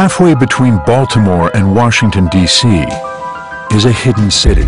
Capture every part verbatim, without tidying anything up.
Halfway between Baltimore and Washington, D C is a hidden city,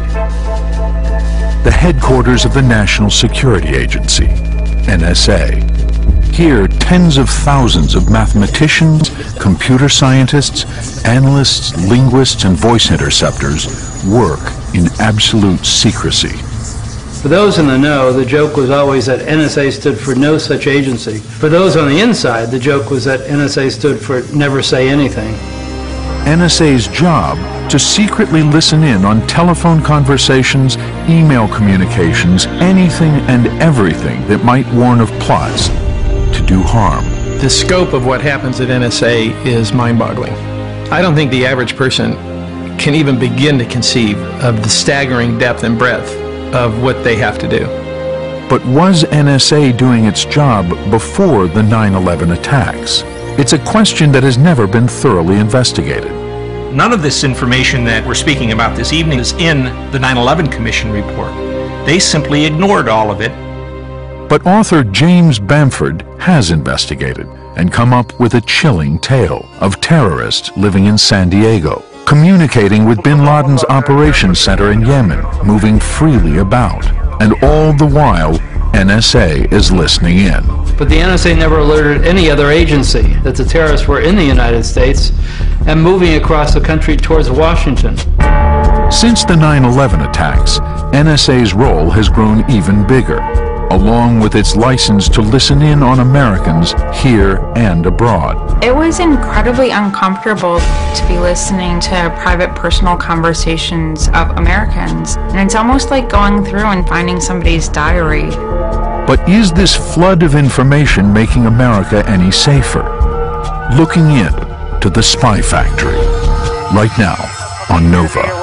the headquarters of the National Security Agency, N S A. Here, tens of thousands of mathematicians, computer scientists, analysts, linguists, and voice interceptors work in absolute secrecy. For those in the know, the joke was always that N S A stood for no such agency. For those on the inside, the joke was that N S A stood for never say anything. N S A's job to secretly listen in on telephone conversations, email communications, anything and everything that might warn of plots to do harm. The scope of what happens at N S A is mind-boggling. I don't think the average person can even begin to conceive of the staggering depth and breadth of what they have to do. But was N S A doing its job before the nine eleven attacks? It's a question that has never been thoroughly investigated. None of this information that we're speaking about this evening is in the nine eleven Commission report. They simply ignored all of it. But author James Bamford has investigated and come up with a chilling tale of terrorists living in San Diego, communicating with bin Laden's operations center in Yemen, moving freely about, and all the while N S A is listening in. But the N S A never alerted any other agency that the terrorists were in the United States and moving across the country towards Washington. Since the nine eleven attacks, N S A's role has grown even bigger, along with its license to listen in on Americans here and abroad. It was incredibly uncomfortable to be listening to private personal conversations of Americans, and it's almost like going through and finding somebody's diary. But is this flood of information making America any safer? Looking in to the Spy Factory, right now on Nova.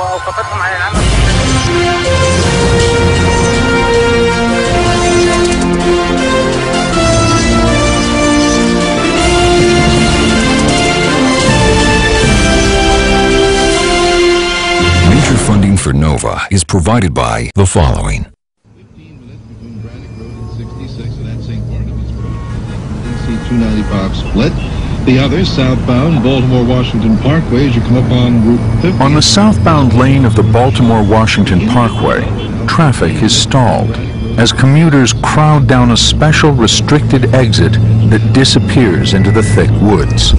Major funding for Nova is provided by the following. fifteen minutes between Braddock Road and sixty-six, and that's Saint Barnabas Road. D C two ninety-five split. The other southbound Baltimore-Washington Parkway as you come up on Route fifty. On the southbound lane of the Baltimore-Washington Parkway, traffic is stalled as commuters crowd down a special restricted exit that disappears into the thick woods.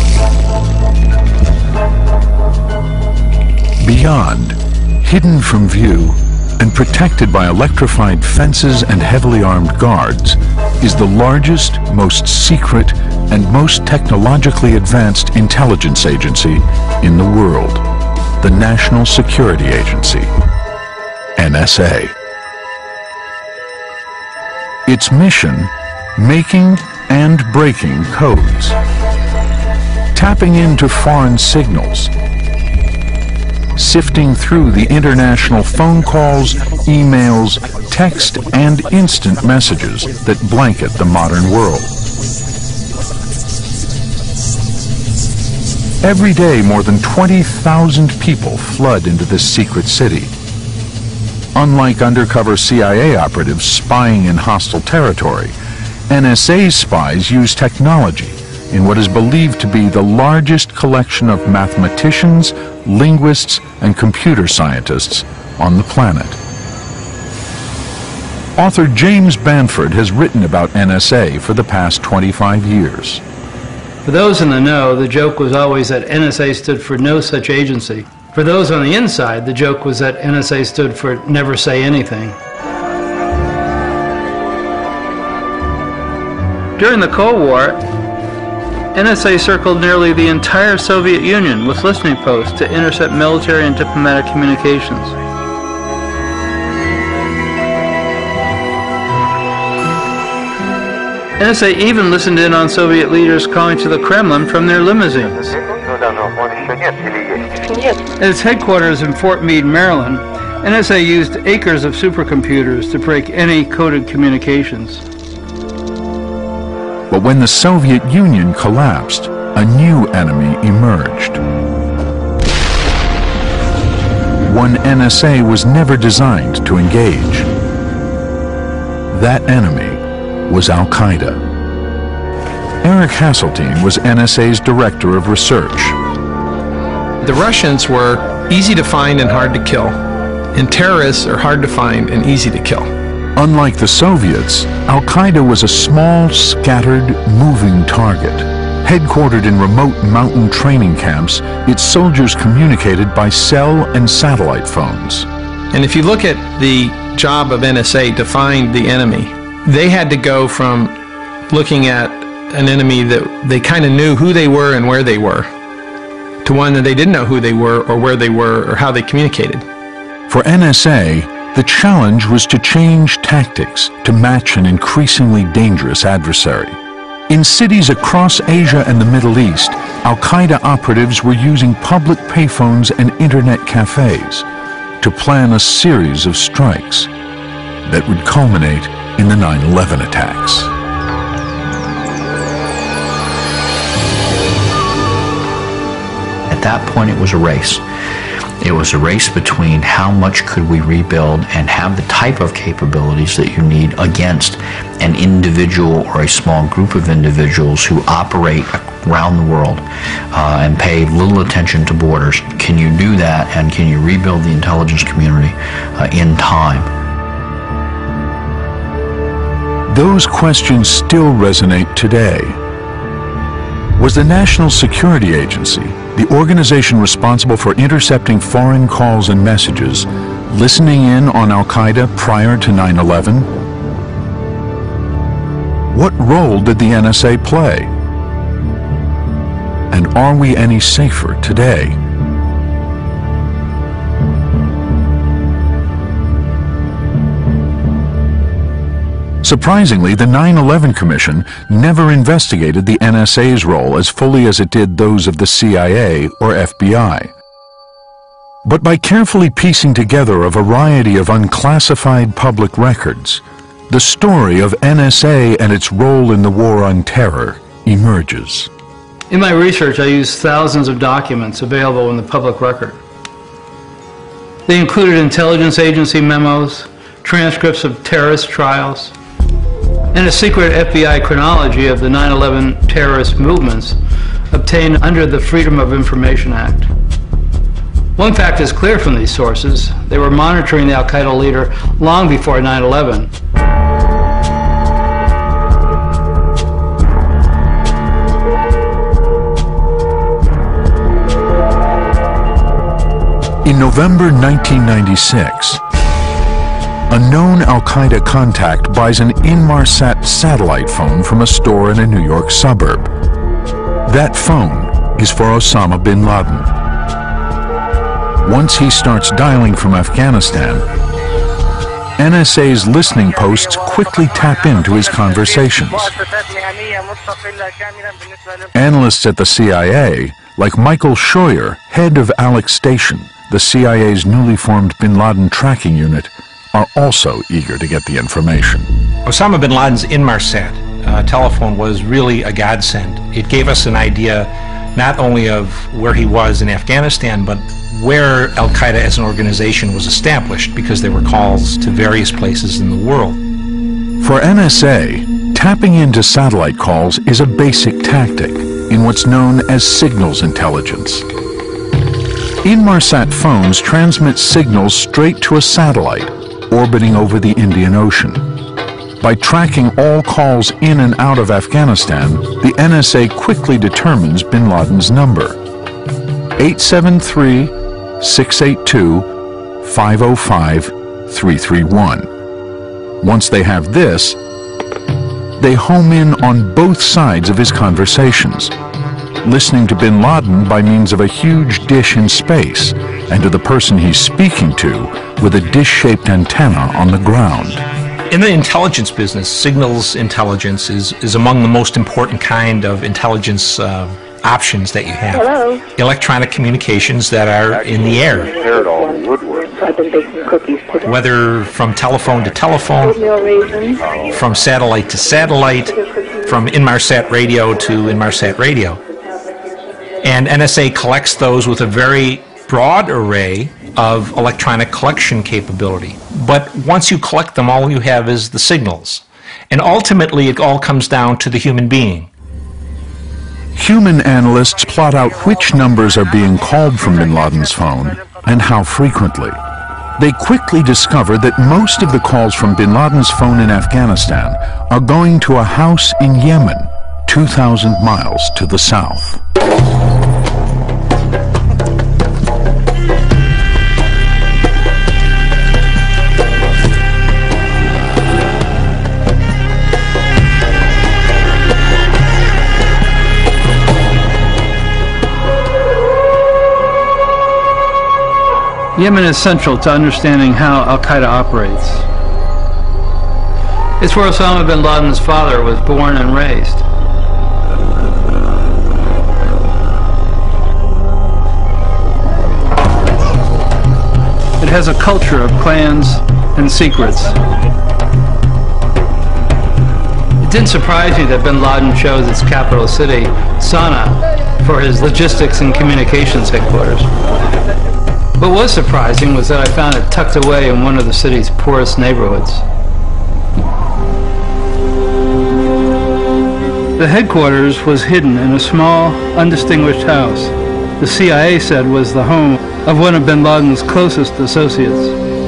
Beyond, hidden from view and protected by electrified fences and heavily armed guards, is the largest, most secret, and most technologically advanced intelligence agency in the world, the National Security Agency, N S A. Its mission, making and breaking codes, tapping into foreign signals, sifting through the international phone calls, emails, text, and instant messages that blanket the modern world. Every day, more than twenty thousand people flood into this secret city. Unlike undercover C I A operatives spying in hostile territory, N S A spies use technology in what is believed to be the largest collection of mathematicians, linguists, and computer scientists on the planet. Author James Bamford has written about N S A for the past twenty-five years. For those in the know, the joke was always that N S A stood for no such agency. For those on the inside, the joke was that N S A stood for never say anything. During the Cold War, N S A circled nearly the entire Soviet Union with listening posts to intercept military and diplomatic communications. N S A even listened in on Soviet leaders calling to the Kremlin from their limousines. At its headquarters in Fort Meade, Maryland, N S A used acres of supercomputers to break any coded communications. But when the Soviet Union collapsed, a new enemy emerged. One N S A was never designed to engage. That enemy was Al-Qaeda. Eric Hasseltine was N S A's director of research. the Russians were easy to find and hard to kill, and terrorists are hard to find and easy to kill. Unlike the Soviets, Al-Qaeda was a small, scattered, moving target. Headquartered in remote mountain training camps, its soldiers communicated by cell and satellite phones. And if you look at the job of N S A to find the enemy, they had to go from looking at an enemy that they kind of knew who they were and where they were, to one that they didn't know who they were or where they were or how they communicated. For N S A, the challenge was to change tactics to match an increasingly dangerous adversary. In cities across Asia and the Middle East, Al-Qaeda operatives were using public payphones and internet cafes to plan a series of strikes that would culminate in the nine eleven attacks. At that point, it was a race. It was a race between how much could we rebuild and have the type of capabilities that you need against an individual or a small group of individuals who operate around the world uh, and pay little attention to borders. Can you do that, and can you rebuild the intelligence community uh, in time? Those questions still resonate today. Was the National Security Agency, the organization responsible for intercepting foreign calls and messages, listening in on Al-Qaeda prior to nine eleven? What role did the N S A play? And are we any safer today? Surprisingly, the nine eleven Commission never investigated the N S A's role as fully as it did those of the C I A or F B I. But by carefully piecing together a variety of unclassified public records, the story of N S A and its role in the war on terror emerges. In my research, I used thousands of documents available in the public record. They included intelligence agency memos, transcripts of terrorist trials, and a secret F B I chronology of the nine eleven terrorist movements obtained under the Freedom of Information Act. One fact is clear from these sources: they were monitoring the Al-Qaeda leader long before nine eleven. In November nineteen ninety-six, a known Al-Qaeda contact buys an Inmarsat satellite phone from a store in a New York suburb. That phone is for Osama bin Laden. Once he starts dialing from Afghanistan, N S A's listening posts quickly tap into his conversations. Analysts at the C I A, like Michael Scheuer, head of Alex Station, the C I A's newly formed bin Laden tracking unit, are also eager to get the information. Osama bin Laden's Inmarsat uh, telephone was really a godsend. It gave us an idea not only of where he was in Afghanistan, but where Al-Qaeda as an organization was established, because there were calls to various places in the world. For N S A, tapping into satellite calls is a basic tactic in what's known as signals intelligence. Inmarsat phones transmit signals straight to a satellite orbiting over the Indian Ocean. By tracking all calls in and out of Afghanistan, the N S A quickly determines bin Laden's number: eight seven three, six eight two, five oh five, three three one. Once they have this, they home in on both sides of his conversations, listening to bin Laden by means of a huge dish in space, and to the person he's speaking to with a dish-shaped antenna on the ground. In the intelligence business, signals intelligence is, is among the most important kind of intelligence uh, options that you have. Hello. Electronic communications that are in the air. I've been baking cookies today. Whether from telephone to telephone, from satellite to satellite, from Inmarsat radio to Inmarsat radio. And N S A collects those with a very broad array of electronic collection capability. But once you collect them, all you have is the signals. And ultimately, it all comes down to the human being. Human analysts plot out which numbers are being called from bin Laden's phone and how frequently. They quickly discover that most of the calls from bin Laden's phone in Afghanistan are going to a house in Yemen, two thousand miles to the south. Yemen is central to understanding how Al-Qaeda operates. It's where Osama bin Laden's father was born and raised. It has a culture of clans and secrets. It didn't surprise me that bin Laden chose its capital city, Sana'a, for his logistics and communications headquarters. What was surprising was that I found it tucked away in one of the city's poorest neighborhoods. The headquarters was hidden in a small, undistinguished house the C I A said was the home of one of bin Laden's closest associates.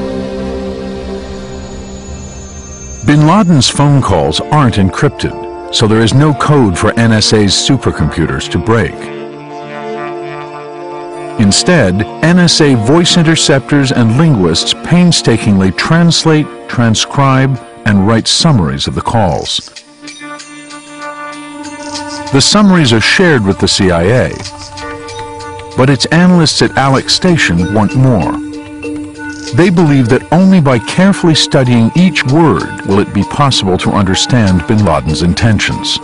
Bin Laden's phone calls aren't encrypted, so there is no code for N S A's supercomputers to break. Instead, N S A voice interceptors and linguists painstakingly translate, transcribe, and write summaries of the calls. The summaries are shared with the C I A, but its analysts at Alex Station want more. They believe that only by carefully studying each word will it be possible to understand bin Laden's intentions.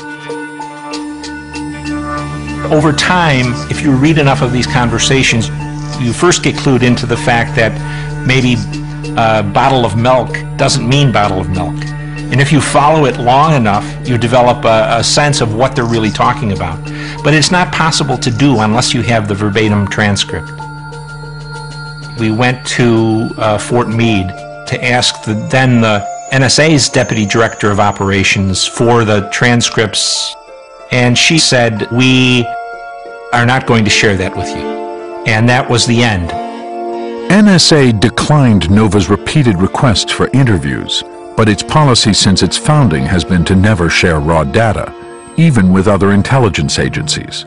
Over time, if you read enough of these conversations, you first get clued into the fact that maybe a bottle of milk doesn't mean bottle of milk. And if you follow it long enough, you develop a, a sense of what they're really talking about. But it's not possible to do unless you have the verbatim transcript. We went to uh, Fort Meade to ask the, then the N S A's Deputy Director of Operations for the transcripts, and she said, "We are not going to share that with you." And that was the end. N S A declined NOVA's repeated requests for interviews, but its policy since its founding has been to never share raw data, even with other intelligence agencies.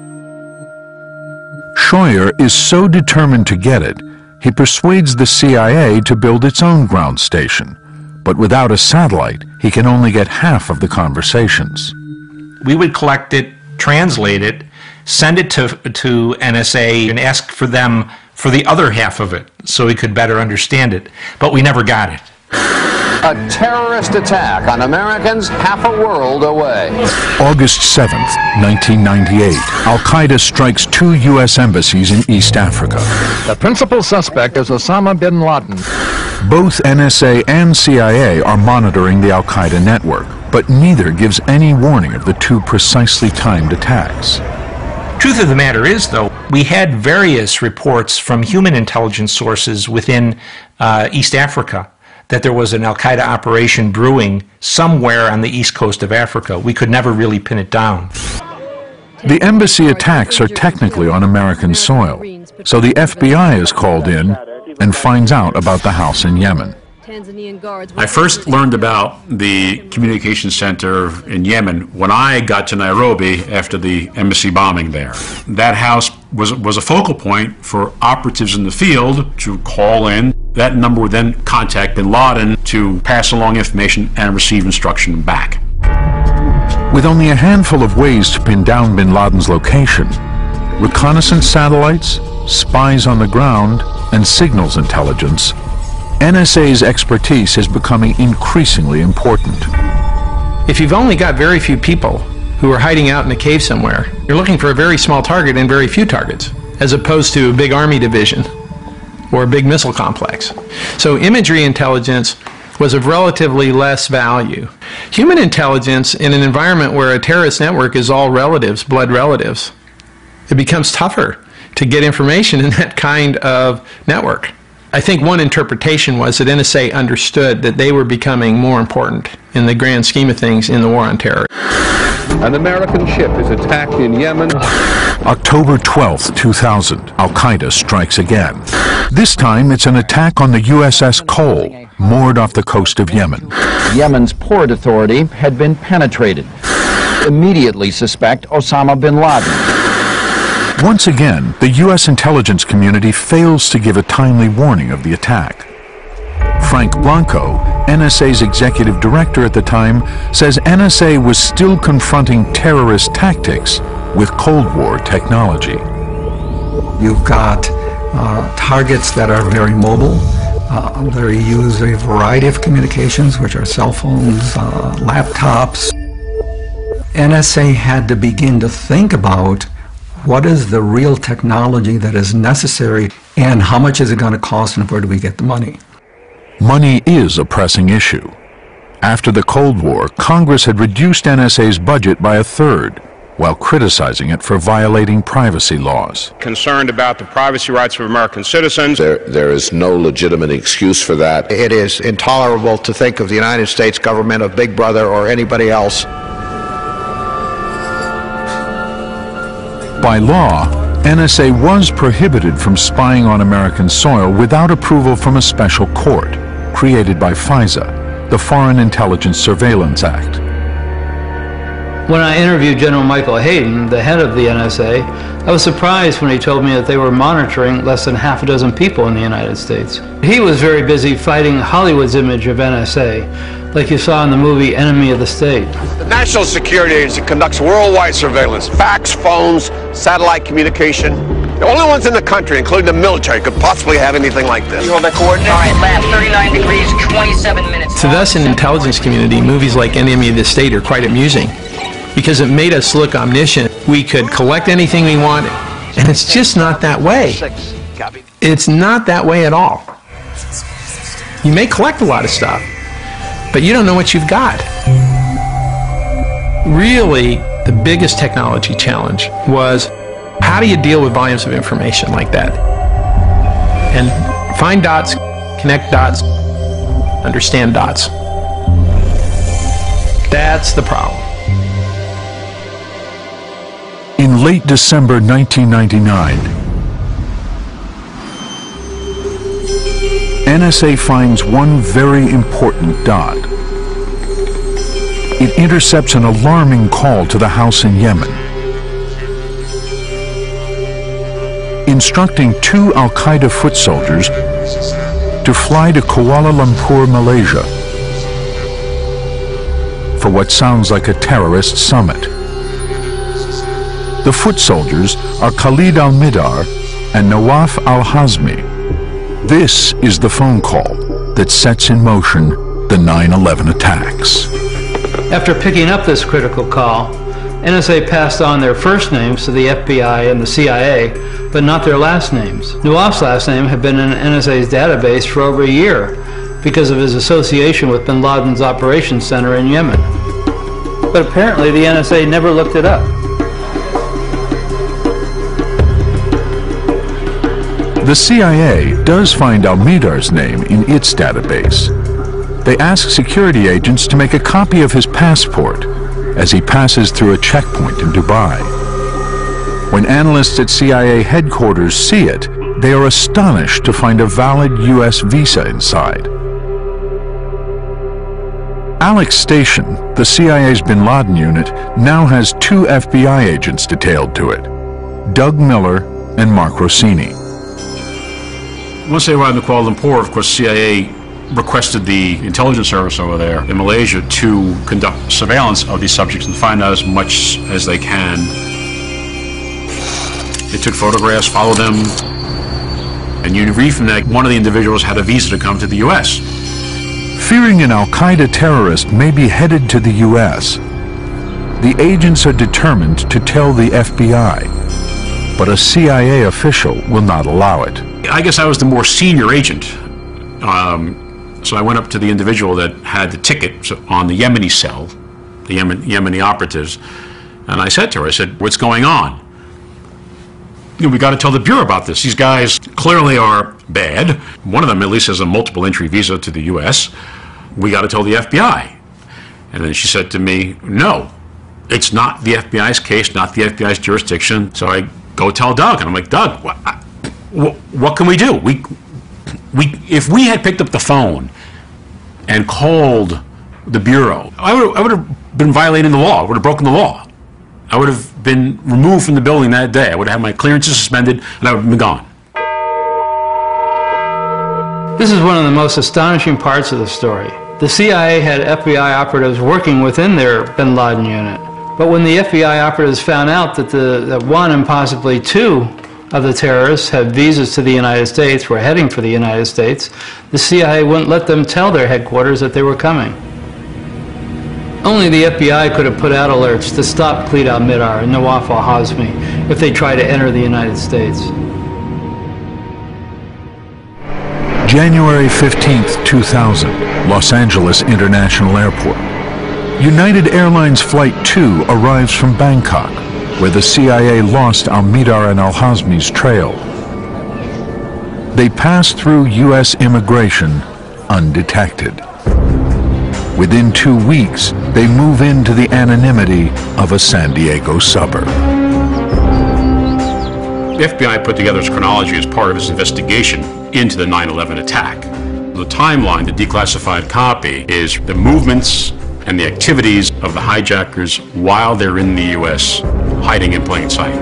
Scheuer is so determined to get it, he persuades the C I A to build its own ground station. But without a satellite, he can only get half of the conversations. We would collect it, translate it, send it to, to N S A and ask for them for the other half of it so we could better understand it, but we never got it. A terrorist attack on Americans half a world away. August seventh, nineteen ninety-eight, Al-Qaeda strikes two U S embassies in East Africa. The principal suspect is Osama bin Laden. Both N S A and C I A are monitoring the Al-Qaeda network, but neither gives any warning of the two precisely timed attacks. Truth of the matter is, though, we had various reports from human intelligence sources within uh, East Africa that there was an Al-Qaeda operation brewing somewhere on the east coast of Africa. We could never really pin it down. The embassy attacks are technically on American soil, so the F B I is called in and finds out about the house in Yemen. I first learned about the communications center in Yemen when I got to Nairobi after the embassy bombing there. That house was, was a focal point for operatives in the field to call in. That number would then contact bin Laden to pass along information and receive instruction back. With only a handful of ways to pin down bin Laden's location, reconnaissance satellites, spies on the ground, and signals intelligence, N S A's expertise is becoming increasingly important. If you've only got very few people who are hiding out in a cave somewhere, you're looking for a very small target and very few targets, as opposed to a big army division or a big missile complex. So imagery intelligence was of relatively less value. Human intelligence in an environment where a terrorist network is all relatives, blood relatives, it becomes tougher to get information in that kind of network. I think one interpretation was that N S A understood that they were becoming more important in the grand scheme of things in the war on terror. An American ship is attacked in Yemen. October twelfth, two thousand, Al-Qaeda strikes again. This time it's an attack on the U S S Cole, moored off the coast of Yemen. Yemen's Port Authority had been penetrated. Immediately suspect Osama bin Laden. Once again, the U S intelligence community fails to give a timely warning of the attack. Frank Blanco, N S A's executive director at the time, says N S A was still confronting terrorist tactics with Cold War technology. You've got uh, targets that are very mobile. Uh, they use a variety of communications, which are cell phones, uh, laptops. N S A had to begin to think about what is the real technology that is necessary and how much is it going to cost and where do we get the money? Money is a pressing issue. After the Cold War, Congress had reduced N S A's budget by a third, while criticizing it for violating privacy laws. Concerned about the privacy rights of American citizens. There, there is no legitimate excuse for that. It is intolerable to think of the United States government, of Big Brother, or anybody else. By law, N S A was prohibited from spying on American soil without approval from a special court, created by FISA, the Foreign Intelligence Surveillance Act. When I interviewed General Michael Hayden, the head of the N S A, I was surprised when he told me that they were monitoring less than half a dozen people in the United States. He was very busy fighting Hollywood's image of N S A, like you saw in the movie Enemy of the State. The National Security Agency conducts worldwide surveillance, fax, phones, satellite communication. The only ones in the country, including the military, could possibly have anything like this. You hold the coordinates? All right, lab, thirty-nine degrees, twenty-seven minutes. To us in the intelligence community, movies like Enemy of the State are quite amusing because it made us look omniscient. We could collect anything we want, and it's just not that way. It's not that way at all. You may collect a lot of stuff, but you don't know what you've got. Really, the biggest technology challenge was how do you deal with volumes of information like that? And find dots, connect dots, understand dots. That's the problem. In late December nineteen ninety-nine, N S A finds one very important dot. It intercepts an alarming call to the house in Yemen, instructing two Al-Qaeda foot soldiers to fly to Kuala Lumpur, Malaysia, for what sounds like a terrorist summit. The foot soldiers are Khalid al-Mihdhar and Nawaf al-Hazmi. This is the phone call that sets in motion the nine eleven attacks. After picking up this critical call, N S A passed on their first names to the F B I and the C I A, but not their last names. Nawaf's last name had been in N S A's database for over a year because of his association with bin Laden's operations center in Yemen. But apparently the N S A never looked it up. The C I A does find al-Mihdhar's name in its database. They ask security agents to make a copy of his passport as he passes through a checkpoint in Dubai. When analysts at C I A headquarters see it, they are astonished to find a valid U S visa inside. Alex Station, the C I A's bin Laden unit, now has two F B I agents detailed to it, Doug Miller and Mark Rossini. Once they arrived in Kuala Lumpur, of course, C I A requested the intelligence service over there in Malaysia to conduct surveillance of these subjects and find out as much as they can. They took photographs, followed them, and you read from that one of the individuals had a visa to come to the U S. Fearing an Al-Qaeda terrorist may be headed to the U S, the agents are determined to tell the F B I, but a C I A official will not allow it. I guess I was the more senior agent. Um, So I went up to the individual that had the ticket on the Yemeni cell, the Yemen, Yemeni operatives, and I said to her, I said, what's going on? You know, we got to tell the Bureau about this. These guys clearly are bad. One of them at least has a multiple entry visa to the U S. We got to tell the F B I. And then she said to me, no, it's not the F B I's case, not the F B I's jurisdiction. So I go tell Doug, and I'm like, Doug, what, what, what can we do? We, we, if we had picked up the phone and called the Bureau, I would, I would have been violating the law. I would have broken the law. I would have been removed from the building that day. I would have had my clearances suspended, and I would have been gone. This is one of the most astonishing parts of the story. The C I A had F B I operatives working within their bin Laden unit. But when the F B I operatives found out that, the, that one and possibly two of the terrorists had visas to the United States, were heading for the United States, the C I A wouldn't let them tell their headquarters that they were coming. Only the F B I could have put out alerts to stop Khalid al-Mihdhar and Nawaf al-Hazmi if they tried to enter the United States. January fifteenth, two thousand, Los Angeles International Airport. United Airlines Flight two arrives from Bangkok, where the C I A lost al-Mihdhar and al-Hazmi's trail. They pass through U S immigration undetected. Within two weeks, they move into the anonymity of a San Diego suburb. The F B I put together its chronology as part of its investigation into the nine eleven attack. The timeline, the declassified copy, is the movements and the activities of the hijackers while they're in the U S, hiding in plain sight.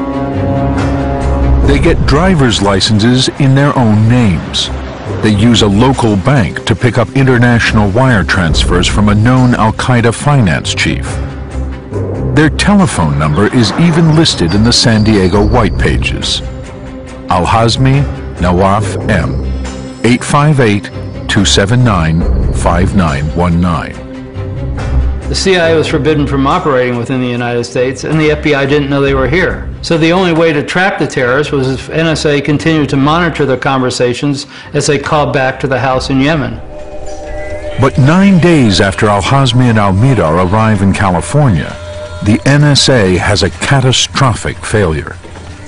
They get driver's licenses in their own names. They use a local bank to pick up international wire transfers from a known Al-Qaeda finance chief. Their telephone number is even listed in the San Diego White Pages. Al-Hazmi Nawaf M, eight five eight, two seven nine, five nine one nine. The C I A was forbidden from operating within the United States, and the F B I didn't know they were here. So the only way to trap the terrorists was if N S A continued to monitor their conversations as they called back to the house in Yemen. But nine days after al-Hazmi and al-Mihdhar arrive in California, the N S A has a catastrophic failure.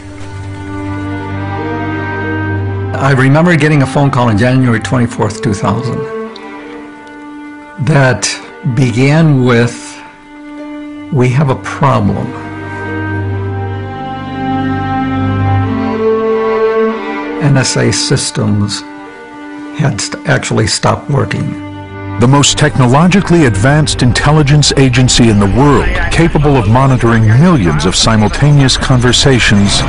I remember getting a phone call on January twenty-fourth, two thousand that began with, "We have a problem." N S A systems had st- actually stopped working. The most technologically advanced intelligence agency in the world, capable of monitoring millions of simultaneous conversations,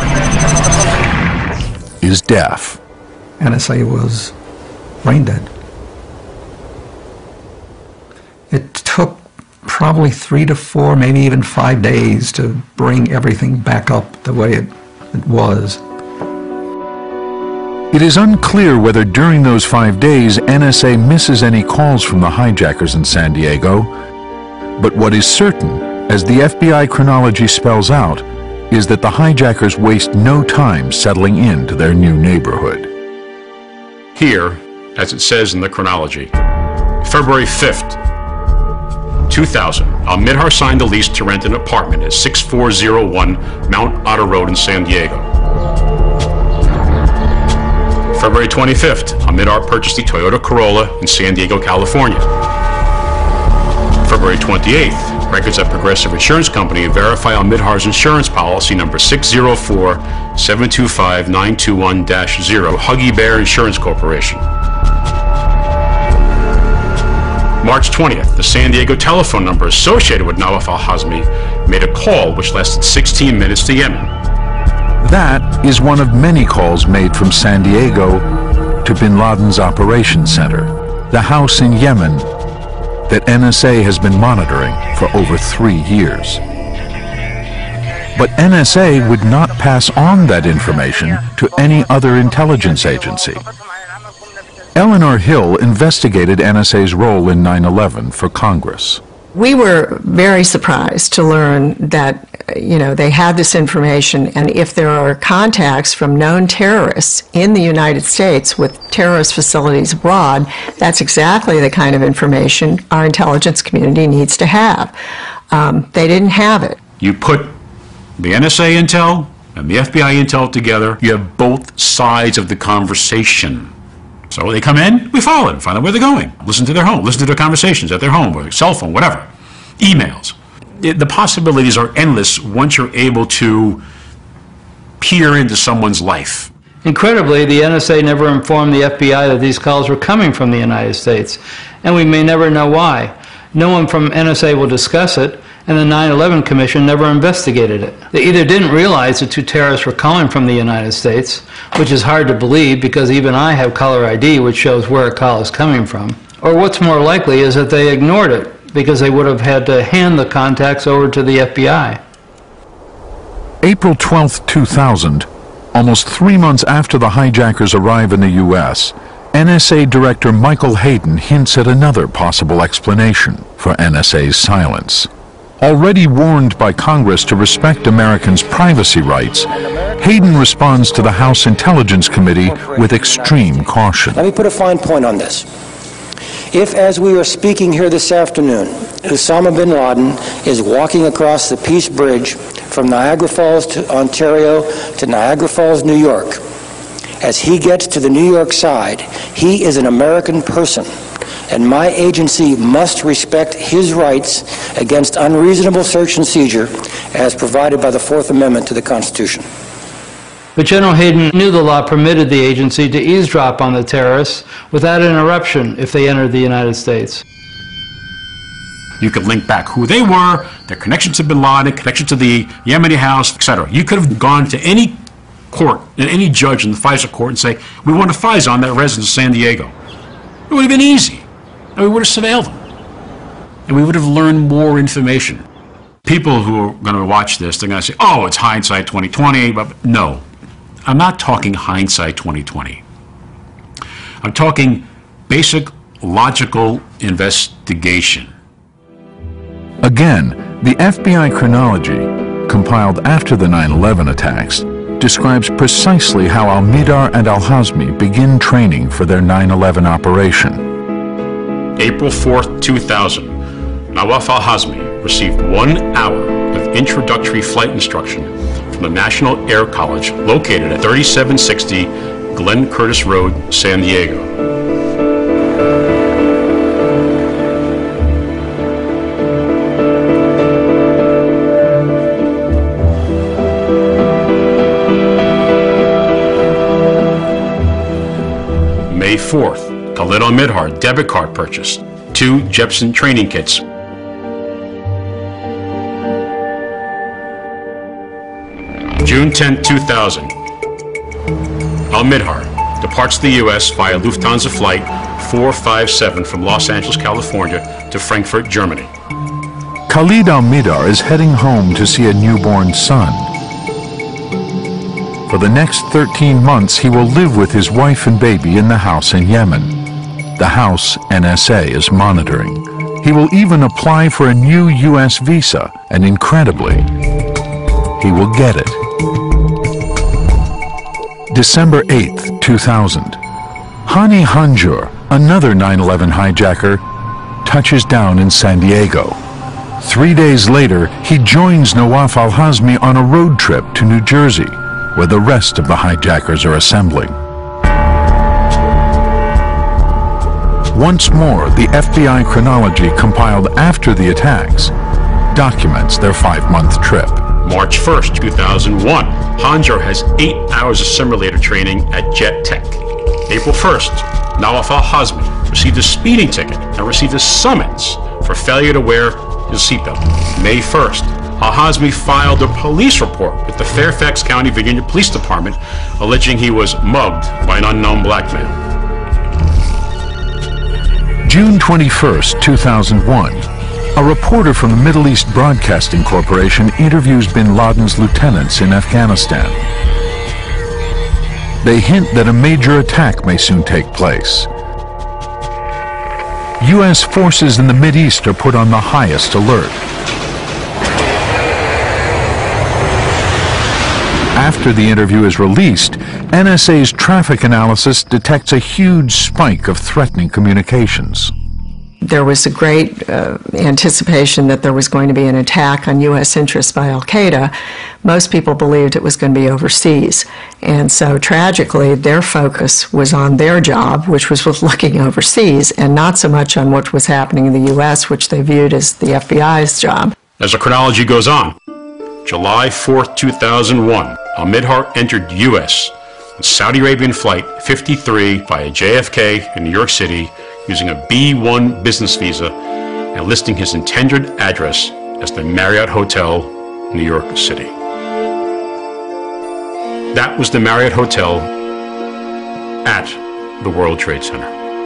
is deaf. N S A was brain dead. It took probably three to four, maybe even five days to bring everything back up the way it, it was. It is unclear whether during those five days N S A misses any calls from the hijackers in San Diego, but what is certain, as the F B I chronology spells out, is that the hijackers waste no time settling into their new neighborhood. Here, as it says in the chronology, February fifth, two thousand, al-Mihdhar signed a lease to rent an apartment at six four zero one Mount Otter Road in San Diego. February twenty-fifth, al-Mihdhar purchased the Toyota Corolla in San Diego, California. February twenty-eighth, records at Progressive Insurance Company verify al-Mihdhar's insurance policy number six zero four, seven two five, nine two one dash zero, Huggy Bear Insurance Corporation. March twentieth, the San Diego telephone number associated with Nawaf al-Hazmi made a call which lasted sixteen minutes to Yemen. That is one of many calls made from San Diego to bin Laden's operations center, the house in Yemen that N S A has been monitoring for over three years. But N S A would not pass on that information to any other intelligence agency. Eleanor Hill investigated N S A's role in nine eleven for Congress. We were very surprised to learn that, you know, they had this information, and if there are contacts from known terrorists in the United States with terrorist facilities abroad, that's exactly the kind of information our intelligence community needs to have. Um, they didn't have it. You put the N S A intel and the F B I intel together, you have both sides of the conversation. So they come in, we follow them, find out where they're going, listen to their home, listen to their conversations at their home, or their cell phone, whatever, emails. It, the possibilities are endless once you're able to peer into someone's life. Incredibly, the N S A never informed the F B I that these calls were coming from the United States, and we may never know why. No one from N S A will discuss it, and the nine eleven Commission never investigated it. They either didn't realize the two terrorists were calling from the United States, which is hard to believe because even I have caller I D which shows where a call is coming from, or what's more likely is that they ignored it because they would have had to hand the contacts over to the F B I. April twelfth, two thousand, almost three months after the hijackers arrive in the U S, N S A Director Michael Hayden hints at another possible explanation for N S A's silence. Already warned by Congress to respect Americans' privacy rights, Hayden responds to the House Intelligence Committee with extreme caution. Let me put a fine point on this. If, as we are speaking here this afternoon, Osama bin Laden is walking across the Peace Bridge from Niagara Falls, to Ontario to Niagara Falls, New York, as he gets to the New York side, he is an American person, and my agency must respect his rights against unreasonable search and seizure as provided by the Fourth Amendment to the Constitution. But General Hayden knew the law permitted the agency to eavesdrop on the terrorists without interruption if they entered the United States. You could link back who they were, their connection to bin Laden, connection to the Yemeni house, et cetera. You could have gone to any court, and any judge in the FISA court and say, we want a FISA on that resident of San Diego. It would have been easy. And we would have surveilled them. And we would have learned more information. People who are going to watch this, they're going to say, oh, it's hindsight twenty twenty. But no, I'm not talking hindsight twenty twenty. I'm talking basic logical investigation. Again, the F B I chronology, compiled after the nine eleven attacks, describes precisely how al-Mihdhar and al-Hazmi begin training for their nine eleven operation. April fourth, two thousand, Nawaf al-Hazmi received one hour of introductory flight instruction from the National Air College located at thirty-seven sixty Glen Curtis Road, San Diego. May fourth, Khalid al-Mihdhar debit card purchase, two Jepson training kits. June tenth, two thousand, al-Mihdhar departs the U S via Lufthansa flight four five seven from Los Angeles, California to Frankfurt, Germany. Khalid al-Mihdhar is heading home to see a newborn son. For the next thirteen months, he will live with his wife and baby in the house in Yemen. The house N S A is monitoring. He will even apply for a new U S visa, and incredibly, he will get it. December eighth, two thousand. Hani Hanjour, another nine eleven hijacker, touches down in San Diego. Three days later, he joins Nawaf al-Hazmi on a road trip to New Jersey, where the rest of the hijackers are assembling. Once more, the F B I chronology compiled after the attacks documents their five-month trip. March first, two thousand one, Hanjour has eight hours of simulator training at Jet Tech. April first, Nawaf al-Hazmi received a speeding ticket and received a summons for failure to wear his seatbelt. May first, al-Hazmi filed a police report with the Fairfax County, Virginia Police Department alleging he was mugged by an unknown black man. June twenty-first, two thousand one, a reporter from the Middle East Broadcasting Corporation interviews bin Laden's lieutenants in Afghanistan. They hint that a major attack may soon take place. U S forces in the Mideast are put on the highest alert. After the interview is released, N S A's traffic analysis detects a huge spike of threatening communications. there was a great uh, anticipation that there was going to be an attack on U S interests by al-Qaeda. Most people believed it was going to be overseas. And so tragically, their focus was on their job, which was with looking overseas, and not so much on what was happening in the U S, which they viewed as the F B I's job. As the chronology goes on, July fourth, two thousand one, al-Midhar entered U S on Saudi Arabian Flight fifty-three via J F K in New York City using a B one business visa and listing his intended address as the Marriott Hotel, New York City. That was the Marriott Hotel at the World Trade Center.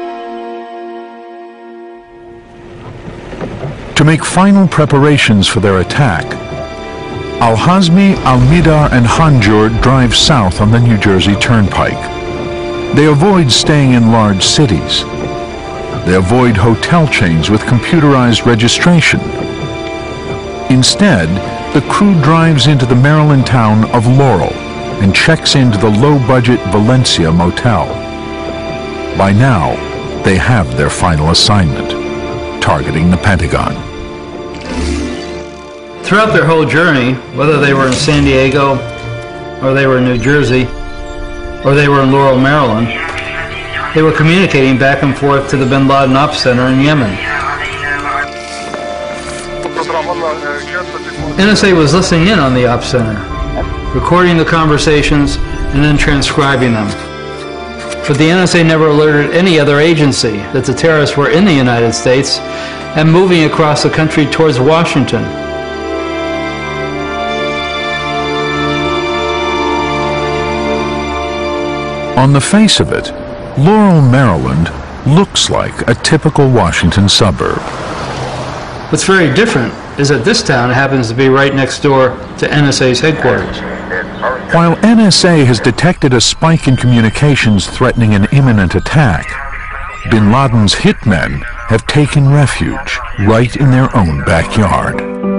To make final preparations for their attack, Al-Hazmi, Al-Midhar, and Hanjour drive south on the New Jersey Turnpike. They avoid staying in large cities. They avoid hotel chains with computerized registration. Instead, the crew drives into the Maryland town of Laurel and checks into the low-budget Valencia motel. By now, they have their final assignment, targeting the Pentagon. Throughout their whole journey, whether they were in San Diego, or they were in New Jersey, or they were in Laurel, Maryland, they were communicating back and forth to the bin Laden Ops Center in Yemen. N S A was listening in on the Ops Center, recording the conversations and then transcribing them. But the N S A never alerted any other agency that the terrorists were in the United States and moving across the country towards Washington. On the face of it, Laurel, Maryland looks like a typical Washington suburb. What's very different is that this town happens to be right next door to N S A's headquarters. While N S A has detected a spike in communications threatening an imminent attack, bin Laden's hitmen have taken refuge right in their own backyard.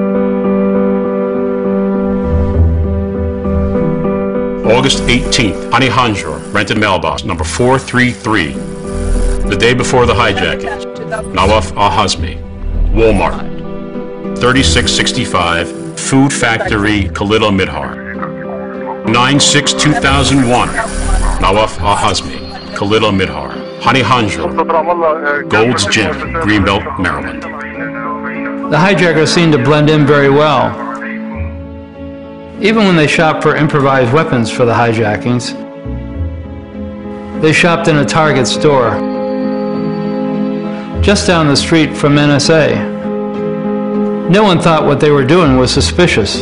August eighteenth, Hani Hanjour, rented mailbox number four three three. The day before the hijacking, Nawaf Al-Hazmi, Walmart, thirty-six sixty-five, Food Factory, Khalid al-Midhar. nine six two thousand one, Nawaf Al-Hazmi, Khalid al-Midhar, Hani Hanjour, Gold's Gym, Greenbelt, Maryland. The hijackers seemed to blend in very well. Even when they shopped for improvised weapons for the hijackings, they shopped in a Target store just down the street from N S A. No one thought what they were doing was suspicious.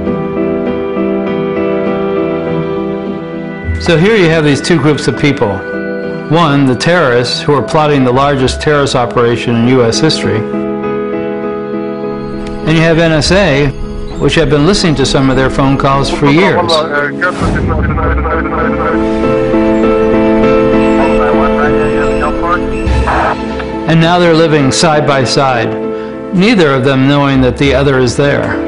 So here you have these two groups of people. One, the terrorists who are plotting the largest terrorist operation in U S history. And you have N S A, which had been listening to some of their phone calls for years. And now they're living side by side, neither of them knowing that the other is there.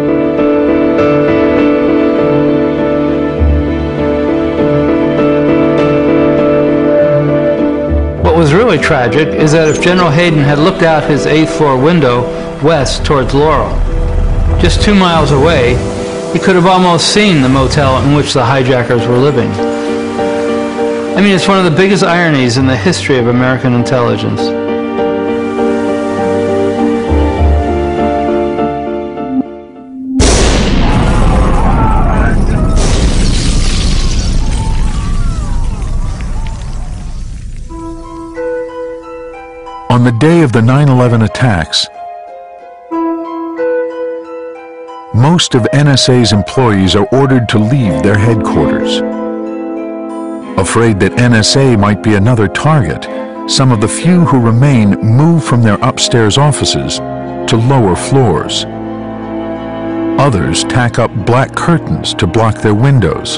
What was really tragic is that if General Hayden had looked out his eighth floor window west towards Laurel, just two miles away, he could have almost seen the motel in which the hijackers were living. I mean, it's one of the biggest ironies in the history of American intelligence. On the day of the nine eleven attacks, most of N S A's employees are ordered to leave their headquarters. Afraid that N S A might be another target, some of the few who remain move from their upstairs offices to lower floors. Others tack up black curtains to block their windows.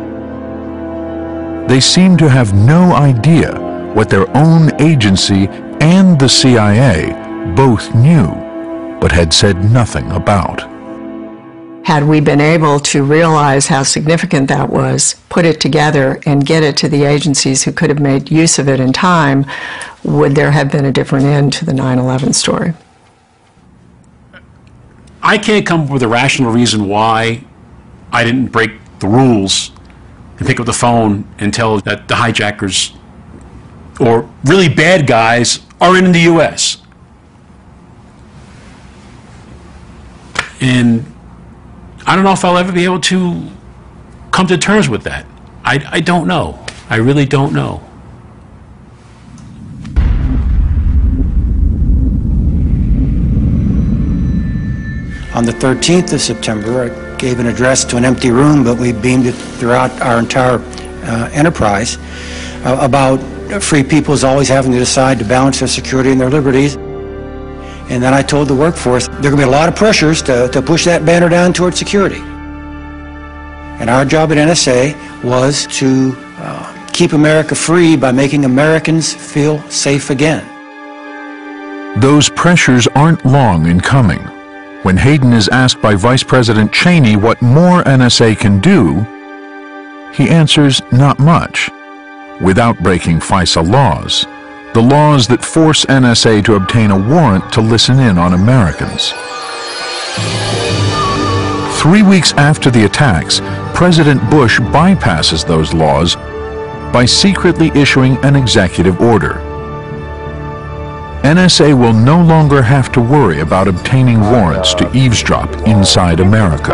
They seem to have no idea what their own agency and the C I A both knew, but had said nothing about. Had we been able to realize how significant that was, put it together, and get it to the agencies who could have made use of it in time, would there have been a different end to the nine eleven story? I can't come up with a rational reason why I didn't break the rules and pick up the phone and tell that the hijackers or really bad guys are in the U S And I don't know if I'll ever be able to come to terms with that. I, I don't know. I really don't know. On the thirteenth of September, I gave an address to an empty room, but we beamed it throughout our entire uh, enterprise uh, about free peoples always having to decide to balance their security and their liberties. And then I told the workforce, there are going to be a lot of pressures to, to push that banner down toward security. And our job at N S A was to uh, keep America free by making Americans feel safe again. Those pressures aren't long in coming. When Hayden is asked by Vice President Cheney what more N S A can do, he answers not much, without breaking FISA laws, the laws that force N S A to obtain a warrant to listen in on Americans. Three weeks after the attacks, President Bush bypasses those laws by secretly issuing an executive order. N S A will no longer have to worry about obtaining warrants to eavesdrop inside America.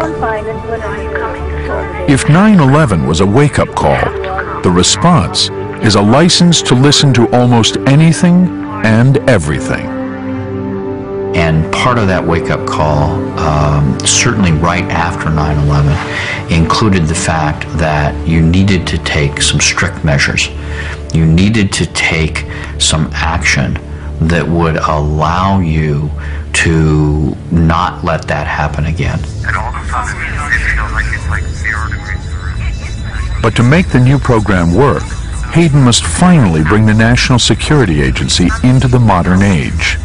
If nine eleven was a wake-up call, the response is a license to listen to almost anything and everything. And part of that wake-up call, um, certainly right after nine eleven, included the fact that you needed to take some strict measures. You needed to take some action that would allow you to not let that happen again. But to make the new program work, Hayden must finally bring the National Security Agency into the modern age.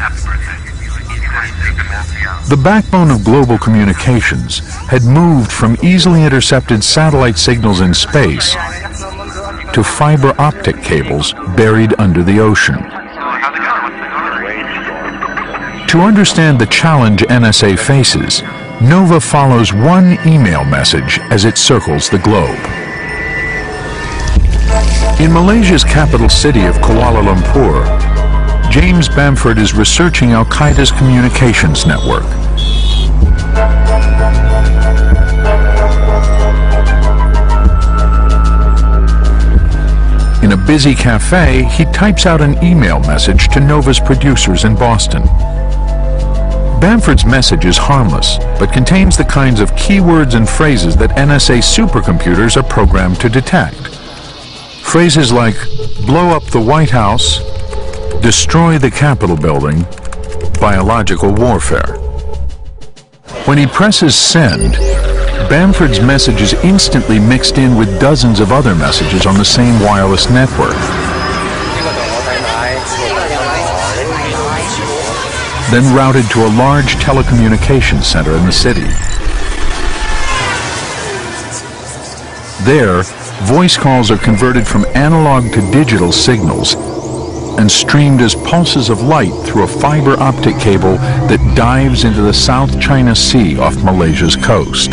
The backbone of global communications had moved from easily intercepted satellite signals in space to fiber optic cables buried under the ocean. To understand the challenge N S A faces, NOVA follows one email message as it circles the globe. In Malaysia's capital city of Kuala Lumpur, James Bamford is researching Al-Qaeda's communications network. In a busy cafe, he types out an email message to NOVA's producers in Boston. Bamford's message is harmless, but contains the kinds of keywords and phrases that N S A supercomputers are programmed to detect. Phrases like, blow up the White House, destroy the Capitol building, biological warfare. When he presses send, Bamford's message is instantly mixed in with dozens of other messages on the same wireless network. Then routed to a large telecommunications center in the city. There, voice calls are converted from analog to digital signals and streamed as pulses of light through a fiber optic cable that dives into the South China Sea off Malaysia's coast.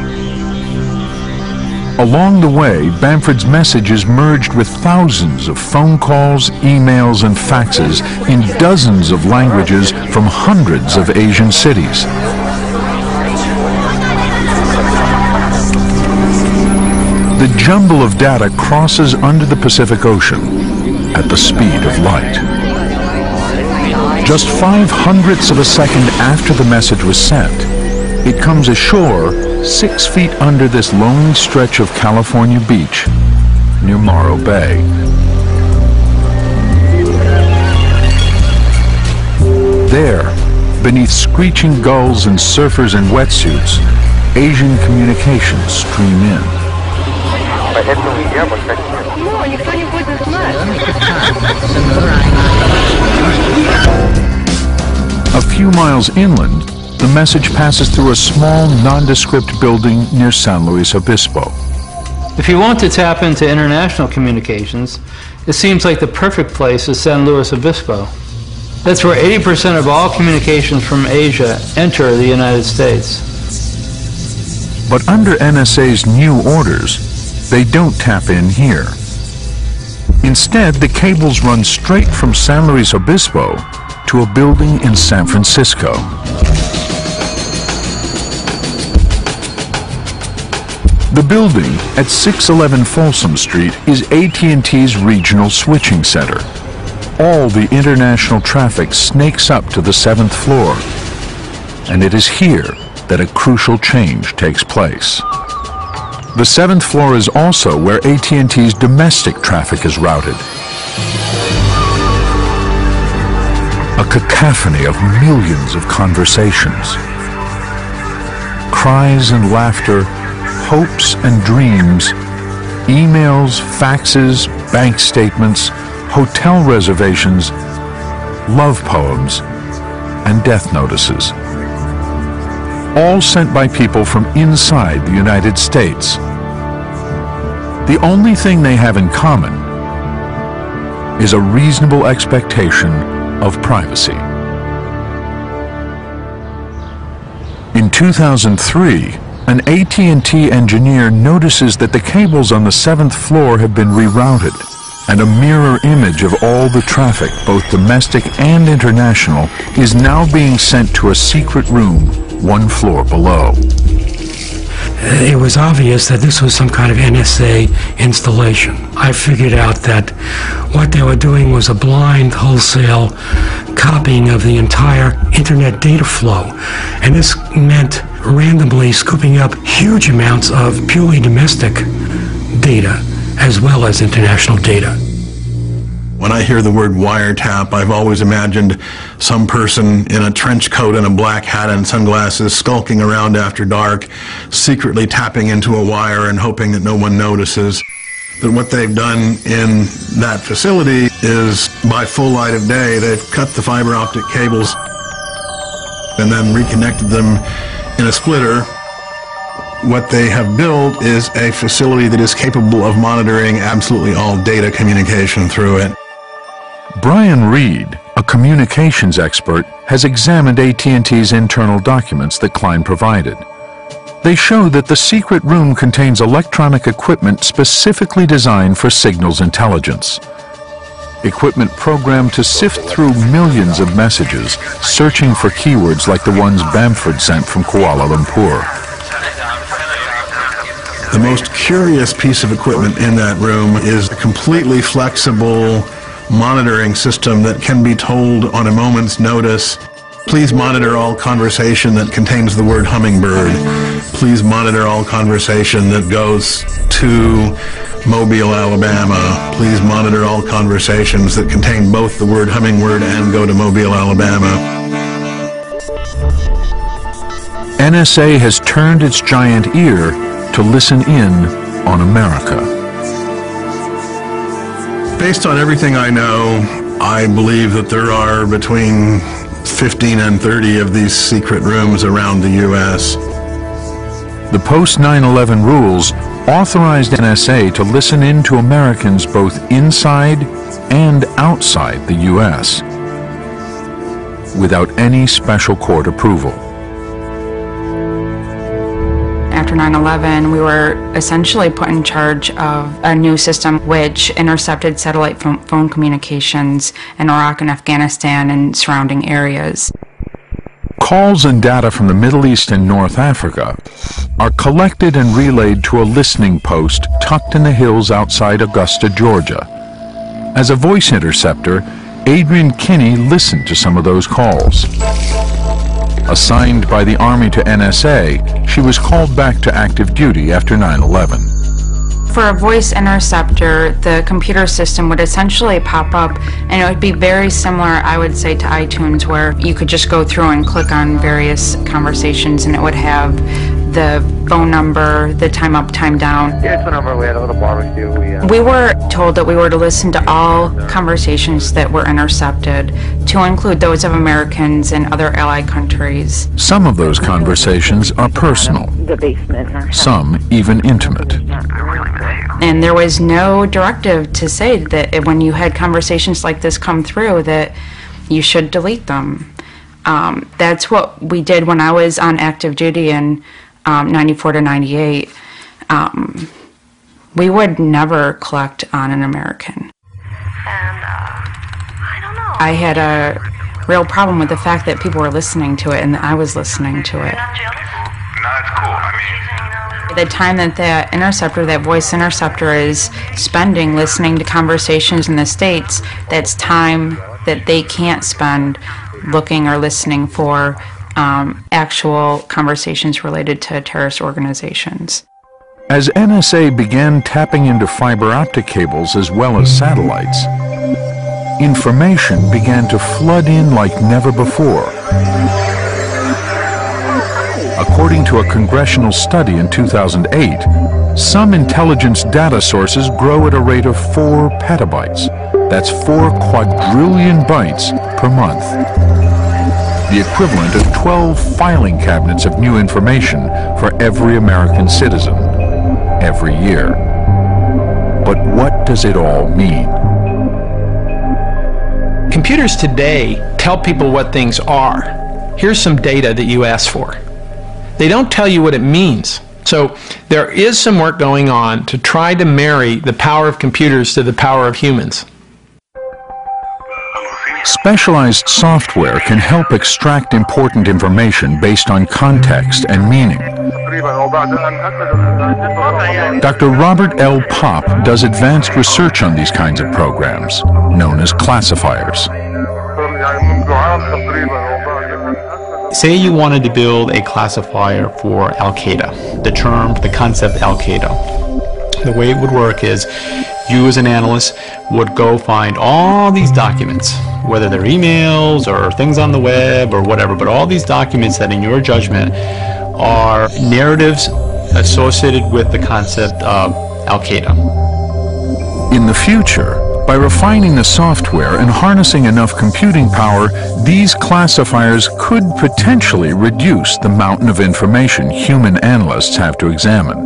Along the way, Bamford's message is merged with thousands of phone calls, emails, and faxes in dozens of languages from hundreds of Asian cities. The jumble of data crosses under the Pacific Ocean at the speed of light. Just five hundredths of a second after the message was sent, it comes ashore six feet under this lonely stretch of California beach near Morro Bay. There, beneath screeching gulls and surfers in wetsuits, Asian communications stream in. A few miles inland, the message passes through a small, nondescript building near San Luis Obispo. If you want to tap into international communications, it seems like the perfect place is San Luis Obispo. That's where eighty percent of all communications from Asia enter the United States. But under N S A's new orders, they don't tap in here. Instead, the cables run straight from San Luis Obispo to a building in San Francisco. The building at six eleven Folsom Street is A T and T's regional switching center. All the international traffic snakes up to the seventh floor, and it is here that a crucial change takes place. The seventh floor is also where A T and T's domestic traffic is routed. A cacophony of millions of conversations. Cries and laughter, hopes and dreams, emails, faxes, bank statements, hotel reservations, love poems, and death notices. All sent by people from inside the United States. The only thing they have in common is a reasonable expectation of privacy. In two thousand three, an A T and T engineer notices that the cables on the seventh floor have been rerouted, and a mirror image of all the traffic, both domestic and international, is now being sent to a secret room one floor below. It was obvious that this was some kind of N S A installation. I figured out that what they were doing was a blind, wholesale copying of the entire internet data flow. And this meant randomly scooping up huge amounts of purely domestic data as well as international data. When I hear the word wiretap, I've always imagined some person in a trench coat and a black hat and sunglasses skulking around after dark, secretly tapping into a wire and hoping that no one notices. But what they've done in that facility is, by full light of day, they've cut the fiber optic cables and then reconnected them in a splitter. What they have built is a facility that is capable of monitoring absolutely all data communication through it. Brian Reed, a communications expert, has examined A T and T's internal documents that Klein provided. They show that the secret room contains electronic equipment specifically designed for signals intelligence. Equipment programmed to sift through millions of messages, searching for keywords like the ones Bamford sent from Kuala Lumpur. The most curious piece of equipment in that room is a completely flexible monitoring system that can be told on a moment's notice, please monitor all conversation that contains the word hummingbird. Please monitor all conversation that goes to Mobile, Alabama. Please monitor all conversations that contain both the word hummingbird and go to Mobile, Alabama. N S A has turned its giant ear to listen in on America. Based on everything I know, I believe that there are between fifteen and thirty of these secret rooms around the U S The post nine eleven rules authorized N S A to listen in to Americans both inside and outside the U S without any special court approval. After nine eleven, we were essentially put in charge of a new system which intercepted satellite phone communications in Iraq and Afghanistan and surrounding areas. Calls and data from the Middle East and North Africa are collected and relayed to a listening post tucked in the hills outside Augusta, Georgia. As a voice interceptor, Adrian Kinney listened to some of those calls. Assigned by the Army to N S A, she was called back to active duty after nine eleven. For a voice interceptor, the computer system would essentially pop up, and it would be very similar, I would say, to iTunes, where you could just go through and click on various conversations, and it would have the phone number, the time up, time down. Yeah, it's whenever we had a little barbecue. We, uh... we were told that we were to listen to all conversations that were intercepted to include those of Americans and other allied countries. Some of those conversations are personal, some even intimate. And there was no directive to say that when you had conversations like this come through that you should delete them. Um, that's what we did when I was on active duty in um, ninety-four to ninety-eight. Um, we would never collect on an American. I had a real problem with the fact that people were listening to it and that I was listening to it. The time that that interceptor, that voice interceptor is spending listening to conversations in the States, that's time that they can't spend looking or listening for um, actual conversations related to terrorist organizations. As N S A began tapping into fiber optic cables as well as satellites, information began to flood in like never before. According to a congressional study in two thousand eight, some intelligence data sources grow at a rate of four petabytes. That's four quadrillion bytes per month. The equivalent of twelve filing cabinets of new information for every American citizen every year. But what does it all mean? Computers today tell people what things are. Here's some data that you asked for. They don't tell you what it means. So there is some work going on to try to marry the power of computers to the power of humans. Specialized software can help extract important information based on context and meaning. Doctor Robert L. Popp does advanced research on these kinds of programs, known as classifiers. Say you wanted to build a classifier for Al-Qaeda, the term, the concept Al-Qaeda. The way it would work is you as an analyst would go find all these documents, whether they're emails or things on the web or whatever, but all these documents that in your judgment are narratives associated with the concept of Al-Qaeda. In the future, by refining the software and harnessing enough computing power, these classifiers could potentially reduce the mountain of information human analysts have to examine.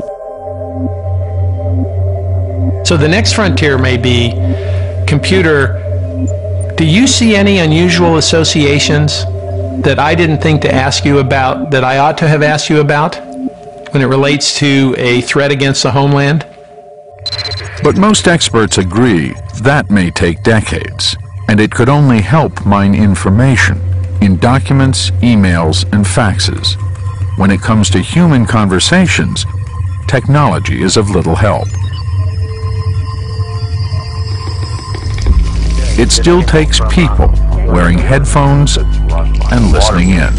So the next frontier may be, computer, do you see any unusual associations that I didn't think to ask you about, that I ought to have asked you about when it relates to a threat against the homeland? But most experts agree that may take decades, and it could only help mine information in documents, emails, and faxes. When it comes to human conversations, technology is of little help. It still takes people wearing headphones and listening in.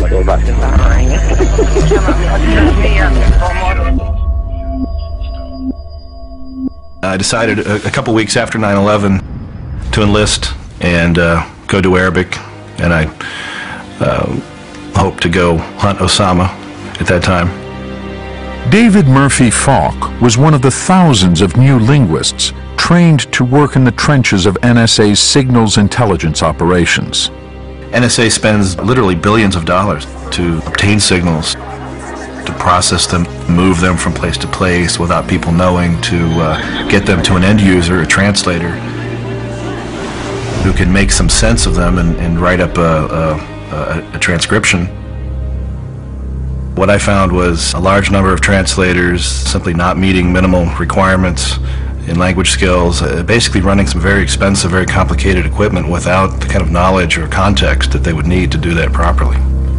I decided a, a couple weeks after nine eleven to enlist and uh, go to Arabic, and I uh, hoped to go hunt Osama at that time. David Murphy Falk was one of the thousands of new linguists trained to work in the trenches of N S A's signals intelligence operations. N S A spends literally billions of dollars to obtain signals, to process them, move them from place to place without people knowing, to uh, get them to an end user, a translator, who can make some sense of them and, and write up a, a, a transcription. What I found was a large number of translators simply not meeting minimal requirements in language skills, uh, basically running some very expensive, very complicated equipment without the kind of knowledge or context that they would need to do that properly.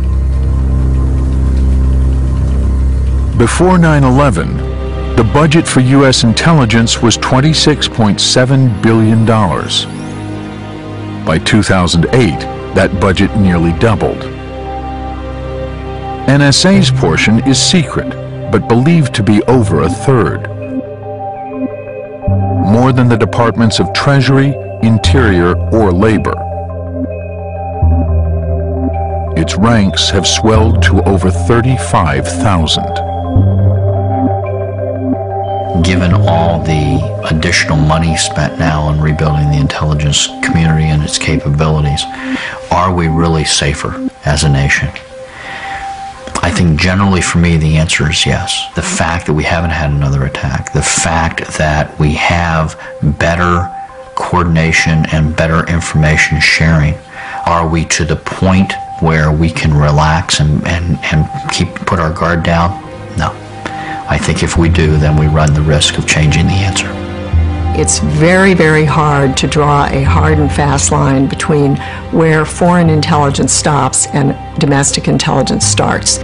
Before nine eleven, the budget for U S intelligence was twenty-six point seven billion dollars. By two thousand eight, that budget nearly doubled. N S A's portion is secret, but believed to be over a third. More than the Departments of Treasury, Interior, or Labor. Its ranks have swelled to over thirty-five thousand. given all the additional money spent now on rebuilding the intelligence community and its capabilities, are we really safer as a nation? I think generally for me the answer is yes. The fact that we haven't had another attack, the fact that we have better coordination and better information sharing, are we to the point where we can relax and, and, and keep put our guard down? No. I think if we do, then we run the risk of changing the answer. It's very, very hard to draw a hard and fast line between where foreign intelligence stops and domestic intelligence starts.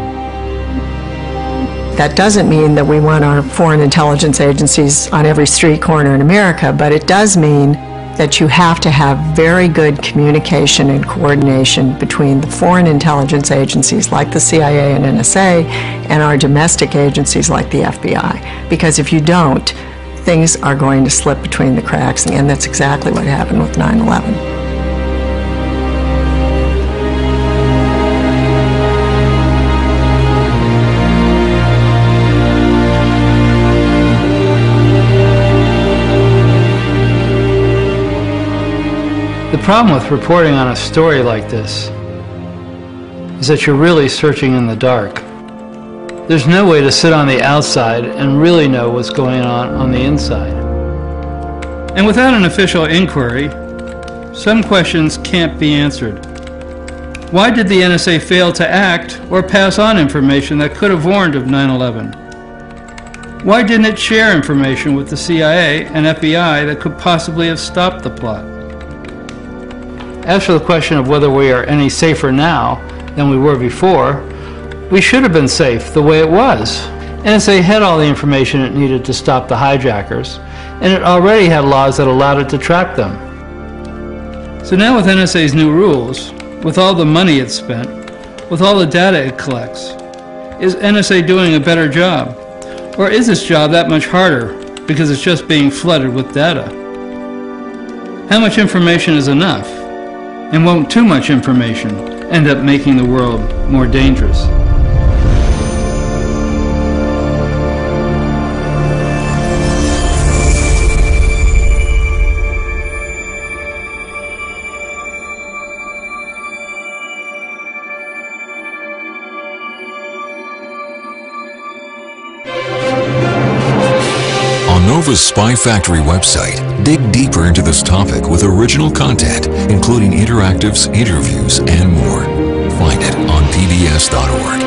That doesn't mean that we want our foreign intelligence agencies on every street corner in America, but it does mean that you have to have very good communication and coordination between the foreign intelligence agencies like the C I A and N S A and our domestic agencies like the F B I. Because if you don't, things are going to slip between the cracks, and that's exactly what happened with nine eleven. The problem with reporting on a story like this is that you're really searching in the dark. There's no way to sit on the outside and really know what's going on on the inside. And without an official inquiry, some questions can't be answered. Why did the N S A fail to act or pass on information that could have warned of nine eleven? Why didn't it share information with the C I A and F B I that could possibly have stopped the plot? As for the question of whether we are any safer now than we were before, we should have been safe the way it was. N S A had all the information it needed to stop the hijackers, and it already had laws that allowed it to track them. So now with N S A's new rules, with all the money it's spent, with all the data it collects, is N S A doing a better job? Or is this job that much harder because it's just being flooded with data? How much information is enough? And won't too much information end up making the world more dangerous? Nova's Spy Factory website, dig deeper into this topic with original content, including interactives, interviews, and more. Find it on P B S dot org.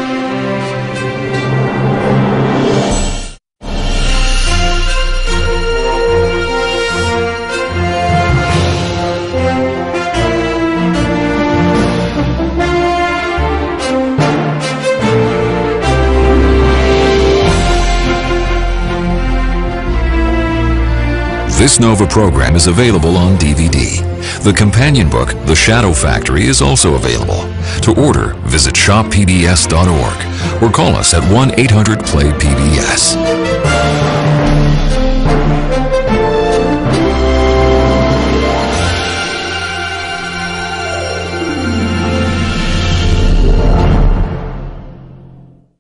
This Nova program is available on D V D. The companion book, The Shadow Factory, is also available. To order, visit shop P B S dot org or call us at one eight hundred play P B S.